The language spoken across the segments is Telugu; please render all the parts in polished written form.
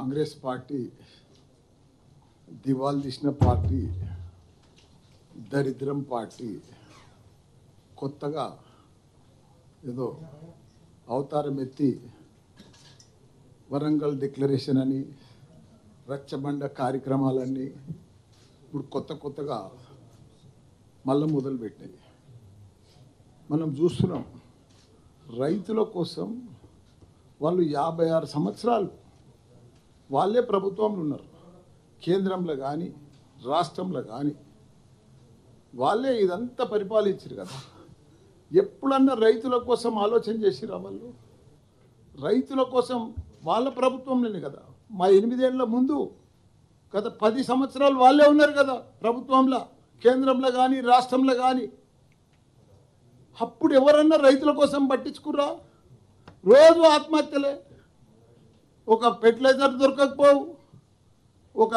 కాంగ్రెస్ పార్టీ దివాల్ తీసిన పార్టీ, దరిద్రం పార్టీ కొత్తగా ఏదో అవతారం ఎత్తి వరంగల్ డిక్లరేషన్ అని రచ్చబండ కార్యక్రమాలన్నీ ఇప్పుడు కొత్తగా మళ్ళీ మొదలుపెట్టినాయి. మనం చూస్తున్నాం, రైతుల కోసం వాళ్ళు 56 సంవత్సరాలు వాళ్ళే ప్రభుత్వంలో ఉన్నారు. కేంద్రంలో కానీ రాష్ట్రంలో కానీ వాళ్ళే ఇదంతా పరిపాలించారు కదా. ఎప్పుడన్నా రైతుల కోసం ఆలోచన చేసిరా వాళ్ళు? రైతుల కోసం వాళ్ళ ప్రభుత్వంలోనే కదా. మా 8 ఏళ్ల ముందు గత 10 సంవత్సరాలు వాళ్ళే ఉన్నారు కదా ప్రభుత్వంలో, కేంద్రంలో కానీ రాష్ట్రంలో కానీ. అప్పుడు ఎవరన్నా రైతుల కోసం పట్టించుకురా? రోజు ఆత్మహత్యలే. ఒక ఫెర్టిలైజర్ దొరకకపోవు, ఒక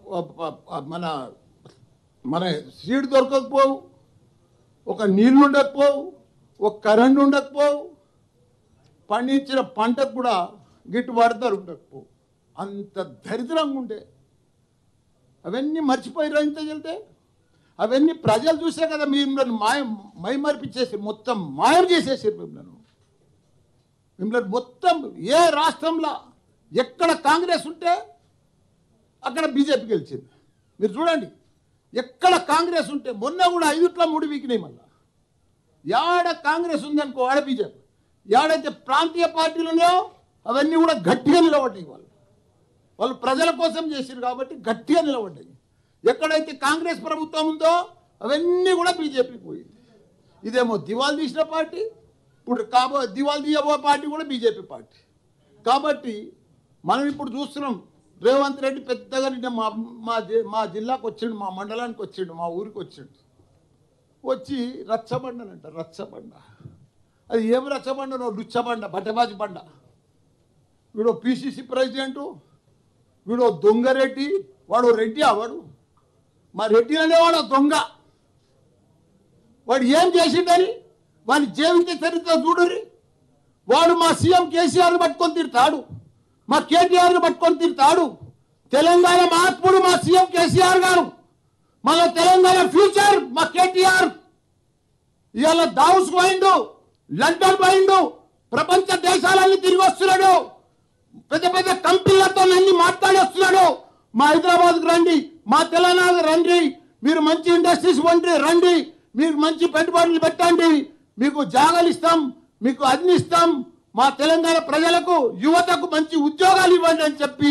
మన సీడ్ దొరకకపోవు, ఒక నీళ్లు ఉండకపోవు, ఒక కరెంట్ ఉండకపోవు, పండించిన పంటకు కూడా గిట్టుబాటు ధర ఉండకపోవు. అంత దరిద్రంగా ఉండే. అవన్నీ మర్చిపోయారు. ఇంత వెళ్తే అవన్నీ ప్రజలు చూసే కదా మిమ్మల్ని మైమర్పించేసి మొత్తం మాయం చేసేసారు. మిమ్మల్ని మొత్తం ఏ రాష్ట్రంలో ఎక్కడ కాంగ్రెస్ ఉంటే అక్కడ బీజేపీ గెలిచింది. మీరు చూడండి, ఎక్కడ కాంగ్రెస్ ఉంటే మొన్న కూడా 5ట్లో 3 వీకినాయి. మళ్ళీ యాడ కాంగ్రెస్ ఉందనుకో ఆడ బీజేపీ. యాడైతే ప్రాంతీయ పార్టీలు ఉన్నాయో అవన్నీ కూడా గట్టిగా నిలబడ్డాయి. వాళ్ళు ప్రజల కోసం చేశారు కాబట్టి గట్టిగా నిలబడ్డాయి. ఎక్కడైతే కాంగ్రెస్ ప్రభుత్వం ఉందో అవన్నీ కూడా బీజేపీకి పోయింది. ఇదేమో దివాల్ తీసిన పార్టీ, ఇప్పుడు దివాల్ తీయబో పార్టీ కూడా బీజేపీ పార్టీ. కాబట్టి మనం ఇప్పుడు చూస్తున్నాం, రేవంత్ రెడ్డి పెద్దగా నిన్న మా జిల్లాకు వచ్చిండు, మా మండలానికి వచ్చిండు, మా ఊరికి వచ్చిండు. వచ్చి రచ్చబండనంట. రచ్చబండ అది ఏం రచ్చబండనో? లుచ్చబండ, బట్టబాజి బండ. వీడు పిసిసి ప్రెసిడెంటు, వీడు దొంగరెడ్డి. వాడు రెడ్డి. వాడు మా రెడ్డి అనేవాడు దొంగ. వాడు ఏం చేసిండని వాడి జీవిత చరిత్ర చూడురి. వాడు మా సీఎం కేసీఆర్ని పట్టుకొని తిడతాడు, మా కేటీఆర్ని పట్టుకొని తిడతాడు. తెలంగాణ మహాత్ముడు మా సీఎం కేసీఆర్ గారు, మన తెలంగాణ ఫ్యూచర్ మా కేటీఆర్. ఇవాళ దావుస్ పోయిండు, లండన్ పోయిండు, ప్రపంచ దేశాలన్నీ తిరిగి వస్తున్నాడు, పెద్ద పెద్ద కంపెనీలతో అన్ని మాట్లాడి వస్తున్నాడు. మా హైదరాబాద్కు రండి, మా తెలంగాణకు రండి, మీరు మంచి ఇండస్ట్రీస్ రండి, మీరు మంచి పెట్టుబడులు పెట్టండి, మీకు జాగాలు ఇస్తాం, మీకు అన్ని ఇస్తాం, మా తెలంగాణ ప్రజలకు యువతకు మంచి ఉద్యోగాలు ఇవ్వండి అని చెప్పి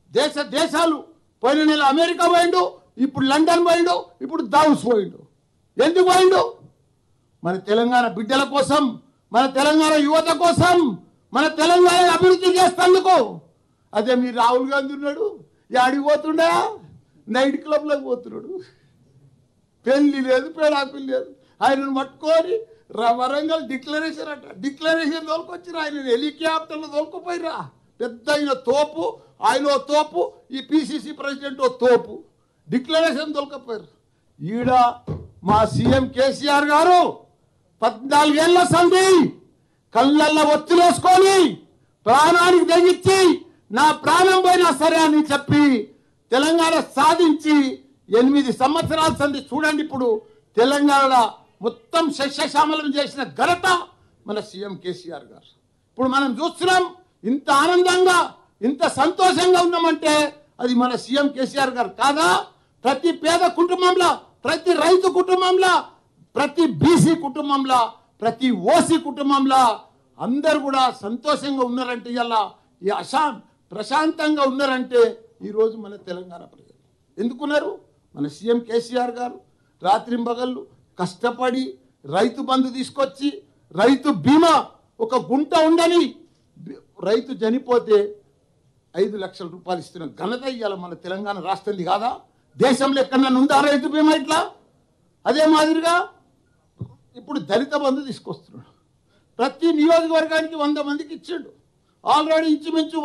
దేశాలు పోయిన నెల అమెరికా పోయిండు, ఇప్పుడు లండన్ పోయిండు, ఇప్పుడు దావుస్ పోయిండు. ఎందుకు పోయిండు? మన తెలంగాణ బిడ్డల కోసం, మన తెలంగాణ యువత కోసం, మన తెలంగాణ అభివృద్ధి చేస్తేందుకు. అదే మీరు రాహుల్ గాంధీ ఉన్నాడు, యాడికి పోతుండా? నైట్ క్లబ్లోకి పోతున్నాడు. పెళ్లి లేదు, పేడాకులు లేదు. ఆయనను పట్టుకొని వరంగల్ డిక్లరేషన్ అంట. డిక్లరేషన్ తోలుకొచ్చిన ఆయన హెలికాప్టర్లో తోలుకుపోయిరా. పెద్ద ఆయన తోపు, ఆయన తోపు, ఈ పిసిసి ప్రెసిడెంట్ తోపు. డిక్లరేషన్ తోలుకపోయారు. ఈడ మా సీఎం కేసీఆర్ గారు 14 ఏళ్ల సంధి కళ్ళల్లో ఒత్తిలేసుకొని ప్రాణానికి తెగించి నా ప్రాణం పోయినా సరే అని చెప్పి తెలంగాణ సాధించి 8 సంవత్సరాల సంధి చూడండి. ఇప్పుడు తెలంగాణలో మొత్తం సస్యశ్యామలం చేసిన ఘనత మన సీఎం కేసీఆర్ గారు. ఇప్పుడు మనం చూస్తున్నాం, ఇంత ఆనందంగా ఇంత సంతోషంగా ఉన్నామంటే అది మన సీఎం కేసీఆర్ గారు కాదా? ప్రతి పేద కుటుంబంలో, ప్రతి రైతు కుటుంబంలో, ప్రతి బీసీ కుటుంబంలో, ప్రతి ఓసీ కుటుంబంలో అందరు కూడా సంతోషంగా ఉన్నారంటే, ఇలా ఈ ప్రశాంతంగా ఉన్నారంటే ఈరోజు మన తెలంగాణ ప్రజలు ఎందుకున్నారు? మన సీఎం కేసీఆర్ గారు రాత్రింబగళ్ళు కష్టపడి రైతు బంధు తీసుకొచ్చి, రైతు బీమా ఒక గుంట ఉండని రైతు చనిపోతే 5 లక్షల రూపాయలు ఇస్తున్న ఘనత ఇవాళ మన తెలంగాణ రాష్ట్రంది కాదా? దేశంలో ఎక్కడన్నా ఉందా రైతు బీమా ఇట్లా? అదే మాదిరిగా ఇప్పుడు దళిత బంధు తీసుకొస్తున్నాడు. ప్రతి నియోజకవర్గానికి 100 మందికి ఇచ్చాడు. ఆల్రెడీ ఇంచుమించు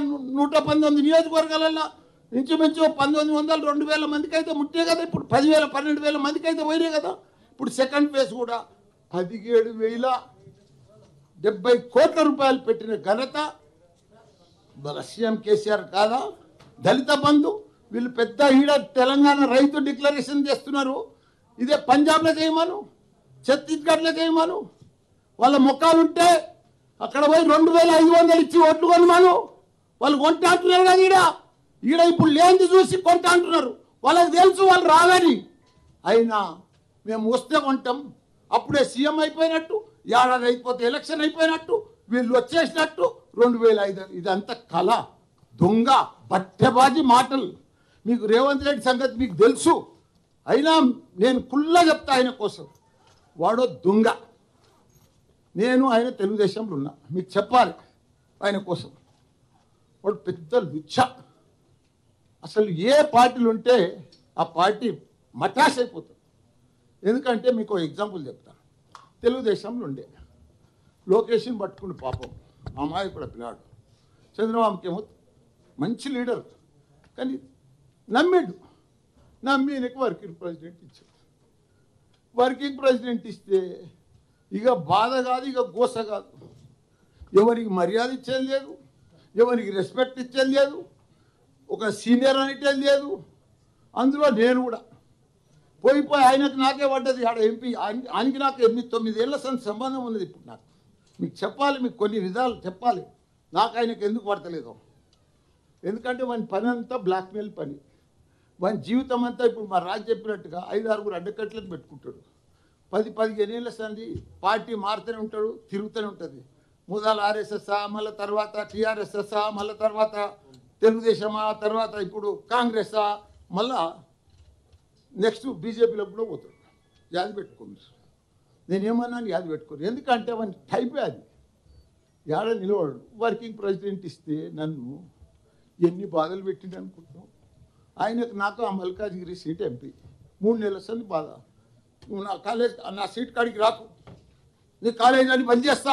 119 నియోజకవర్గాలలో ఇంచుమించు 1900 2000 మందికి అయితే ముట్టే కదా. ఇప్పుడు 10,000 12,000 మందికి అయితే పోయినాయి కదా. ఇప్పుడు సెకండ్ ఫేజ్ కూడా 17,070 కోట్ల రూపాయలు పెట్టిన ఘనత మన సీఎం కేసీఆర్ కాదా? దళిత బంధు వీళ్ళు పెద్ద ఈడ తెలంగాణ రైతు డిక్లరేషన్ చేస్తున్నారు. ఇదే పంజాబ్లో చేయమను, ఛత్తీస్గఢ్లో చేయమను. వాళ్ళ మొక్కలు ఉంటే అక్కడ పోయి 2500 ఇచ్చి ఓట్లు కొనమను. వాళ్ళు కొంటా అంటున్నారు కదా ఈడ ఈడ ఇప్పుడు లేనిది చూసి కొంటా అంటున్నారు. వాళ్ళకి తెలుసు వాళ్ళు రాదని. అయినా మేము వస్తే కొంటాం, అప్పుడే సీఎం అయిపోయినట్టు, ఏడాది అయిపోతే ఎలక్షన్ అయిపోయినట్టు, వీళ్ళు వచ్చేసినట్టు 2005. ఇదంతా కళ, దొంగ బట్టెబాజీ మాటలు. మీకు రేవంత్ రెడ్డి సంగతి మీకు తెలుసు. అయినా నేను కుళ్ళ చెప్తా ఆయన కోసం. వాడో దొంగ. ఆయన తెలుగుదేశంలో ఉన్నా, మీకు చెప్పాలి ఆయన కోసం. వాడు పెద్ద లుచ్చ. అసలు ఏ పార్టీలు ఉంటే ఆ పార్టీ మటాష్ అయిపోతుంది. ఎందుకంటే మీకు ఎగ్జాంపుల్ చెప్తాను. తెలుగుదేశంలో ఉండే లోకేష్ని పట్టుకుని పాపం అమ్మాయి కూడా పిల్లాడు. చంద్రబాబుకేమో మంచి లీడర్, కానీ నమ్మి ఈయనకి వర్కింగ్ ప్రెసిడెంట్ ఇచ్చాడు. వర్కింగ్ ప్రెసిడెంట్ ఇస్తే ఇక బాధ కాదు, ఇక గోస కాదు. ఎవరికి మర్యాద ఇచ్చేది లేదు, ఎవరికి రెస్పెక్ట్ ఇచ్చేది లేదు, ఒక సీనియర్ అనేటది లేదు. అందులో నేను కూడా పోయి ఆయనకు నాకే పడ్డది. ఆడ ఎంపీ ఆయనకి నాకు 8-9 ఏళ్ల సంబంధం ఉన్నది. ఇప్పుడు నాకు మీకు చెప్పాలి, మీకు కొన్ని విధాలు చెప్పాలి నాకు ఆయనకు ఎందుకు పడతలేదు. ఎందుకంటే వాని పని అంతా బ్లాక్మెయిల్ పని. వాని జీవితం అంతా ఇప్పుడు మా రాజు చెప్పినట్టుగా 5-6 అడ్డకట్లను పెట్టుకుంటాడు. 10-15 ఏళ్ళ సంది పార్టీ మారుతూనే ఉంటాడు, తిరుగుతూనే ఉంటుంది. మొదలు ఆర్ఎస్ఎస్ఆ, మళ్ళీ తర్వాత టీఆర్ఎస్ఎస్ఆ, మళ్ళీ తర్వాత తెలుగుదేశమా, తర్వాత ఇప్పుడు కాంగ్రెసా, మళ్ళా నెక్స్ట్ బీజేపీలో కూడా పోతాడు. యాది పెట్టుకోండి. నేనేమన్నాను యాది పెట్టుకోరు. ఎందుకంటే వాని టైపే అది. యాడ నిలబడు. వర్కింగ్ ప్రెసిడెంట్ ఇస్తే నన్ను ఎన్ని బాధలు పెట్టింది అనుకుంటున్నావు. ఆయనకు నాకు ఆ మల్కాజ్గిరి సీట్ ఎంపీ 3 నెలల సంది బాధ. నువ్వు నా కాలేజ్ నా సీట్ కాడికి రాకు, నీ కాలేజ్ అని బంద్ చేస్తా,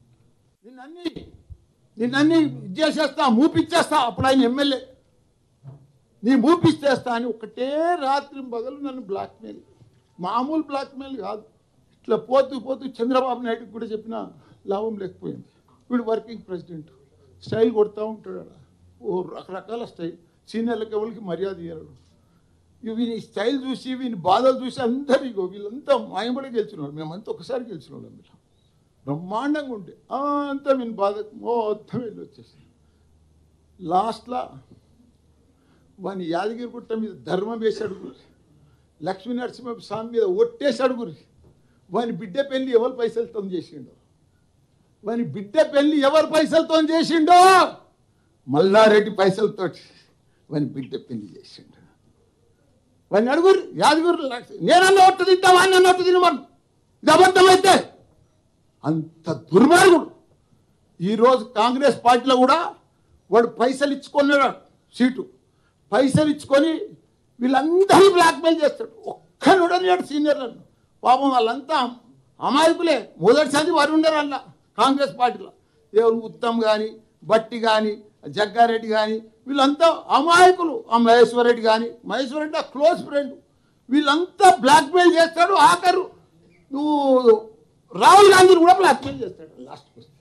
నిన్నన్నీ ఇది చేసేస్తా, మూపిచ్చేస్తా. అప్పుడు ఆయన ఎమ్మెల్యే, నీ మూపిచ్చేస్తా అని ఒకటే రాత్రి పగలు నన్ను బ్లాక్మెయిల్. మామూలు బ్లాక్మెయిల్ కాదు. ఇట్లా పోతూ చంద్రబాబు నాయుడుకి కూడా చెప్పిన లాభం లేకపోయింది. వీడు వర్కింగ్ ప్రెసిడెంట్ స్టైల్ కొడతా ఉంటాడు. అలా ఓ రకరకాల స్టైల్. సీనియర్లకు ఎవరికి మర్యాద ఇయ్యడు. వీని స్టైల్ చూసి, వీని బాధలు చూసి అందరికో వీళ్ళంతా మాయబడి గెలిచినవాడు. మేమంతా ఒకసారి గెలిచిన వాళ్ళం. వీళ్ళు బ్రహ్మాండంగా ఉంటే అంతా వీని బాధ మొత్తం వెళ్ళి వచ్చేసి లాస్ట్లో వాని యాదగిరిగుట్ట మీద ధర్మం వేసి అడుగురి, లక్ష్మీ నరసింహ స్వామి మీద ఒట్టేసి అడుగురి. వాని బిడ్డ పెళ్ళి ఎవరి పైసలతో చేసిండో, వాని బిడ్డ పెళ్ళి ఎవరి పైసలతో చేసిండో, మల్లారెడ్డి పైసలతో వాని బిడ్డ పెళ్లి చేసిండు. వాడిని అడుగురు, యాదగిరి నేనన్నా ఒట్టు తింటా, వాడిని అన్న ఒట్టు తినమను. ఇది అబద్ధమైతే అంత దుర్మార్గుడు. ఈరోజు కాంగ్రెస్ పార్టీలో కూడా వాడు పైసలు ఇచ్చుకున్నాడు, సీటు పైసలు ఇచ్చుకొని వీళ్ళందరూ బ్లాక్మెయిల్ చేస్తాడు. ఒక్కనుడని సీనియర్లను పాపం వాళ్ళంతా అమాయకులే. మొదటిసారి వారు ఉండరు అలా కాంగ్రెస్ పార్టీలో. ఎవరు ఉత్తమ్ కానీ, బట్టి కానీ, జగ్గారెడ్డి కానీ వీళ్ళంతా అమాయకులు. ఆ మహేశ్వర్ రెడ్డి కానీ, మహేశ్వర్ రెడ్డి ఆ క్లోజ్ ఫ్రెండ్. వీళ్ళంతా బ్లాక్మెయిల్ చేస్తాడు. ఆఖరు నువ్వు రాహుల్ గాంధీని కూడా బ్లాక్మెయిల్ చేస్తాడు. లాస్ట్కి వస్తే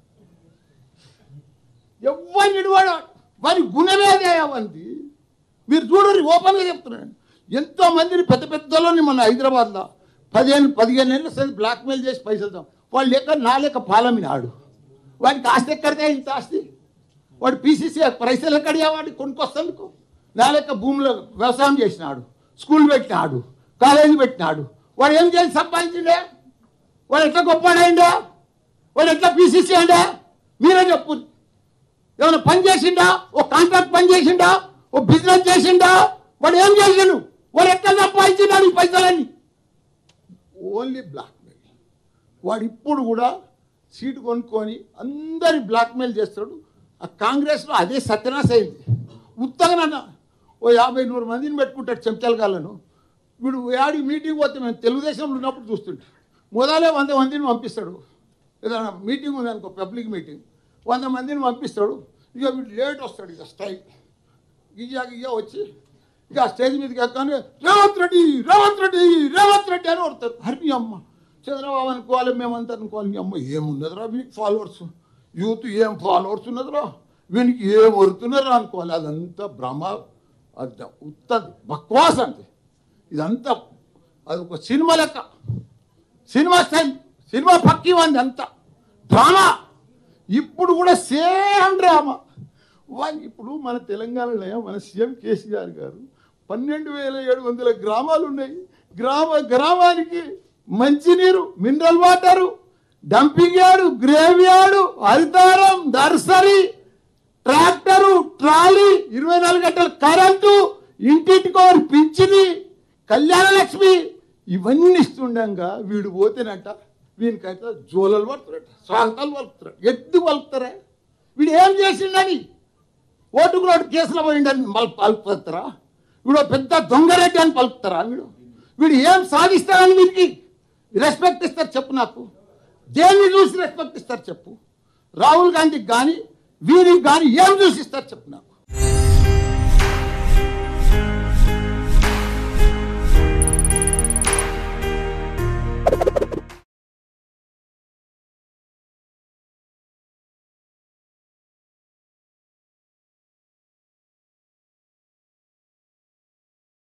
ఎవరిని వాడు వారి గుణమేదే అవంతి. మీరు చూడండి, ఓపెన్గా చెప్తున్నాను. ఎంతో మందిని పెద్దలోని మన హైదరాబాద్లో 15 ఏళ్ళ సరే బ్లాక్మెయిల్ చేసి పైసలు వాళ్ళు లెక్క నా లెక్క పాలమిని ఆడు. వాడికి ఆస్తి ఎక్కడితే ఇంత ఆస్తి. వాడు పీసీసీ పైసలు ఎక్కడియా వాడికి కొనుక్కొస్తాను. నా లెక్క భూమిలో వ్యవసాయం చేసినాడు, స్కూల్ పెట్టినాడు, కాలేజీ పెట్టినాడు. వాడు ఏం చేసి సంపాదించిండే? వాడు ఎట్లా గొప్పడైండా? వాడు ఎట్లా పీసీసీ అండా? మీరే చెప్పు. ఏమైనా పని చేసిండా? ఓ కాంట్రాక్ట్ పని చేసిండా? ఓ బిజినెస్ చేసిండా? వాడు ఏం చేసిండు? వాడు ఎట్లా సంపాదించినాడు ఈ పైసలన్నీ? Only blackmail. వాడు ఇప్పుడు కూడా సీటు కొనుక్కొని అందరి బ్లాక్మెయిల్ చేస్తాడు. ఆ కాంగ్రెస్లో అదే సత్యనాశ అయింది. ఉత్తగనన్న ఓ 50-100 మందిని పెట్టుకుంటాడు చెంచలగాళ్ళను. వీడు యాడి మీటింగ్ పోతే మేము తెలుగుదేశంలో ఉన్నప్పుడు చూస్తుంటాం. మొదలే 100 మందిని పంపిస్తాడు. ఏదైనా మీటింగ్ ఉందనుకో, పబ్లిక్ మీటింగ్, 100 మందిని పంపిస్తాడు. ఇక వీడు లేట్ వస్తాడు. ఇక స్టైల్ గియ్య వచ్చి ఇక స్టేజ్ మీదకి ఎక్కగానే రేవంత్ రెడ్డి అని కొడతారు. హరి అమ్మ చంద్రబాబు అనుకోవాలి, మేమంతా అనుకోవాలి. మీ అమ్మ ఏమున్నదిరా మీకు ఫాలోవర్స్, యూత్ ఏం ఫాలోవర్స్ ఉన్నదిరా, వీనికి ఏం వరుతున్నారో అనుకోవాలి. అదంతా భ్రమ, అది ఉత్తది బక్వాస్ అంతే. ఇదంతా అది ఒక సినిమా లెక్క, సినిమా స్టైల్, సినిమా పక్కి వంది అంతా డ్రామా. ఇప్పుడు కూడా సేమ్ డ్రామా. ఇప్పుడు మన తెలంగాణలో మన సీఎం కేసీఆర్ గారు 12,700 గ్రామాలు ఉన్నాయి. గ్రామానికి మంచినీరు, mineral water, dumping yard, grave yard, హరితారం, నర్సరీ, ట్రాక్టరు, ట్రాలీ, 24 గంటల కరెంటు, ఇంటింటికో పింఛని, కళ్యాణ లక్ష్మి, ఇవన్నీ ఇస్తుండగా వీడు పోతేనట వీనికైతే జోలలు పడుతున్నాడు, స్వాగతాలు పలుకుతున్నాడు. ఎందుకు పలుకుతారా? వీడు ఏం చేసిండని ఓటుకు నోటు కేసులో పోయిండని పలుకుతారా? వీడు పెద్ద దొంగరెడ్డి అని పలుకుతారా? వీడు ఏం సాధిస్తారని వీరికి రెస్పెక్ట్ ఇస్తారు చెప్పు నాకు? దేన్ని చూసి రెస్పెక్ట్ ఇస్తారు చెప్పు? రాహుల్ గాంధీకి కానీ వీరికి కానీ ఏం చూసి ఇస్తారు చెప్పు నాకు?